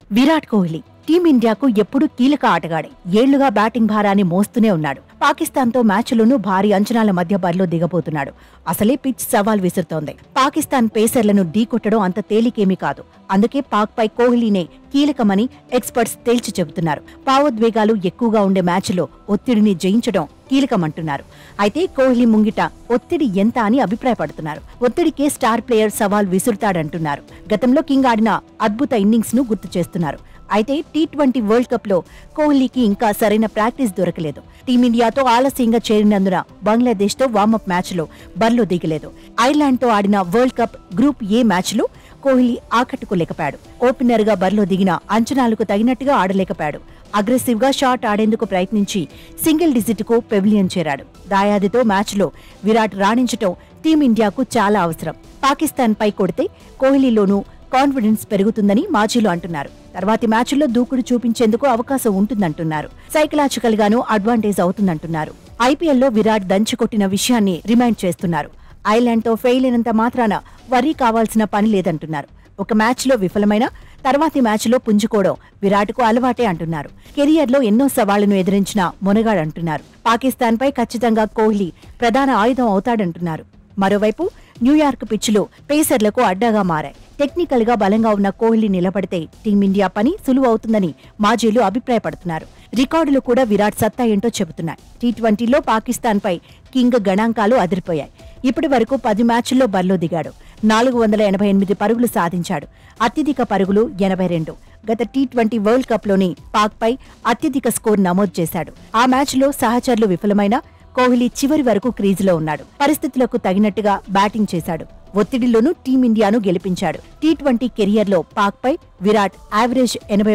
విరాట్ కోహ్లీ టీమిండియాకు ఎప్పుడూ కీలక ఆటగాడే. ఏళ్లుగా బ్యాటింగ్ భారాన్ని మోస్తూనే ఉన్నాడు. పాకిస్తాన్తో మ్యాచ్లోనూ భారీ అంచనాల మధ్య బరిలో దిగబోతున్నాడు. అసలే పిచ్ సవాల్ విసురుతోంది. పాకిస్తాన్ పేసర్లను ఢీకొట్టడం అంత తేలికేమీ కాదు. అందుకే పాక్ పై కోహ్లీనే కీలకమని ఎక్స్పర్ట్స్ తేల్చి చెబుతున్నారు. భావోద్వేగాలు ఎక్కువగా ఉండే మ్యాచ్లో ఒత్తిడిని జయించడం కీలకమంటున్నారు. అయితే కోహ్లీ ముంగిట ఒత్తిడి ఎంత అని అభిప్రాయపడుతున్నారు. ఒత్తిడికే స్టార్ ప్లేయర్ సవాల్ విసురుతాడంటున్నారు. గతంలో కింగ్ ఆడిన అద్భుత ఇన్నింగ్స్ ను గుర్తు చేస్తున్నారు. అయితే టీ20 వరల్డ్ కప్ లో కోహ్లీకి ఇంకా సరైన ప్రాక్టీస్ దొరకలేదు. టీమిండియాతో ఆలస్యంగా చేరినందున బంగ్లాదేశ్ తో వార్మప్ మ్యాచ్ లో బరిలో దిగలేదు. ఐర్లాండ్ తో ఆడిన world cup group A match లో కోహ్లీ ఆకట్టుకోలేకపోయాడు. ఓపెనర్ గా బరిలో దిగిన అంచనాలకు తగినట్టుగా ఆడలేకపోయాడు. అగ్రెసివ్ గా షాట్ ఆడేందుకు ప్రయత్నించి సింగిల్ డిజిట్ కు పెవిలియన్ చేరాడు. దాయాదితో మ్యాచ్ లో విరాట్ రాణించటం టీమిండియాకు చాలా అవసరం. పాకిస్తాన్ పై కొడితే కోహ్లీలోనూ కాన్ఫిడెన్స్ పెరుగుతుందని మాజీలు అంటున్నారు. తర్వాతి మ్యాచ్ల్లో దూకుడు చూపించేందుకు అవకాశం ఉంటుందంటున్నారు. సైకలాజికల్ గానూ అడ్వాంటేజ్ అవుతుందంటున్నారు. ఐపీఎల్లో విరాట్ దంచికొట్టిన విషయాన్ని రిమైండ్ చేస్తున్నారు. ఐర్లాండ్ తో ఫెయిల్ అయినంత మాత్రాన వర్రీ కావాల్సిన పని లేదంటున్నారు. ఒక మ్యాచ్లో విఫలమైన తర్వాతి మ్యాచ్లో పుంజుకోవడం విరాట్కు అలవాటే అంటున్నారు. కెరియర్లో ఎన్నో సవాళ్లను ఎదిరించిన మొనగాడంటున్నారు. పాకిస్తాన్పై ఖచ్చితంగా కోహ్లీ ప్రధాన ఆయుధం అవుతాడంటున్నారు. మరోవైపు న్యూయార్క్ పిచ్లు పేసర్లకు అడ్డాగా మారాయి. టెక్నికల్ గా బలంగా ఉన్న కోహ్లీ నిలబడితే టీమిండియా పని సులువు అవుతుందని మాజీలు అభిప్రాయపడుతున్నారు. రికార్డులు కూడా విరాట్ సత్తా ఏంటో చెబుతున్నాయి. టీ20లో పాకిస్తాన్ పై కింగ్ గణాంకాలు అదిరిపోయాయి. ఇప్పటి వరకు 10 మ్యాచ్ల్లో బరిలో దిగాడు. 488 పరుగులు సాధించాడు. అత్యధిక పరుగులు 82. గత టీ20 వరల్డ్ కప్ లోని పాక్ పై అత్యధిక స్కోర్ నమోదు చేశాడు. ఆ మ్యాచ్లో సహచరులు విఫలమైన కోహ్లీ చివరి వరకు క్రీజులో ఉన్నాడు. పరిస్థితులకు తగినట్టుగా బ్యాటింగ్ చేశాడు. ఒత్తిడిలోనూ టీమిండియాను గెలిపించాడు. టీ20 కెరియర్లో పాక్ పై విరాట్ యావరేజ్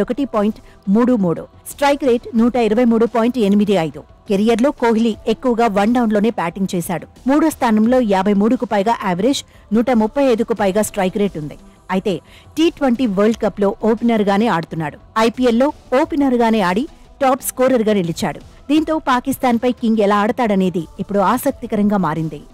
81.33, స్ట్రైక్ రేట్ 123.85. కెరియర్లో కోహ్లీ ఎక్కువగా వన్ డౌన్లోనే బ్యాటింగ్ చేశాడు. 3వ స్థానంలో 53కు పైగా యావరేజ్, 135కు పైగా స్ట్రైక్ రేట్ ఉంది. అయితే టీ20 వరల్డ్ కప్ లో ఓపెనర్ గానే ఆడుతున్నాడు. ఐపీఎల్లో ఓపెనర్ గానే ఆడి టాప్ స్కోరర్ గా నిలిచాడు. దీంతో పాకిస్తాన్ పై కింగ్ ఎలా ఆడతాడనేది ఇప్పుడు ఆసక్తికరంగా మారింది.